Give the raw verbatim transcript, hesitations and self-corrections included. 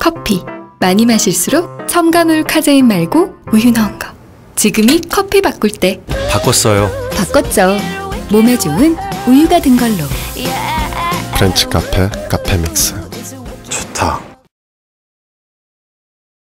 커피. 많이 마실수록 첨가물 카제인 말고 우유 넣은 거. 지금이 커피 바꿀 때. 바꿨어요. 바꿨죠. 몸에 좋은 우유가 든 걸로. 프렌치 카페 카페믹스. 좋다.